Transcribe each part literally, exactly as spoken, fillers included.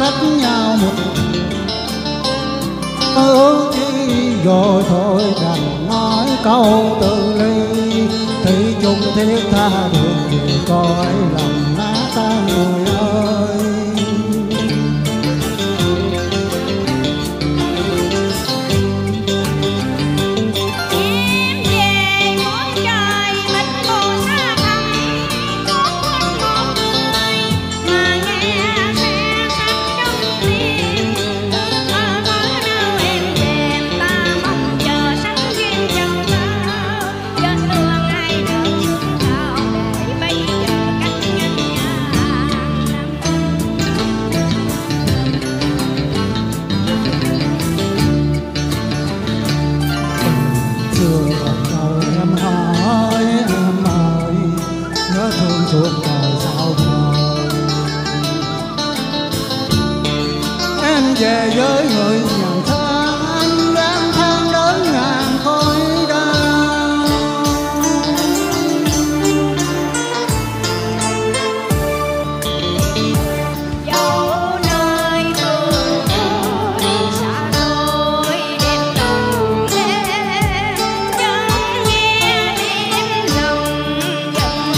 cách nhau một ước chi rồi thôi đành nói câu từ ly thủy chung thiết tha đường về coi lòng má ta người ơi. Suốt đời sao đời em về với người nhàn tháng anh lang thang đến ngàn khói đau. Dẫu nơi phương trời xa xôi đêm đồng đêm vẫn nghe tiếng lòng dần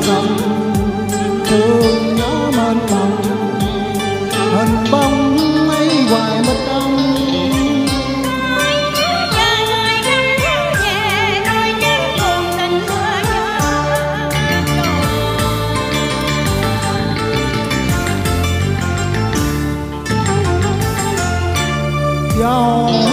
lòng thương nhớ mênh mông, hình bóng ấy hoài bên trong. Dẫu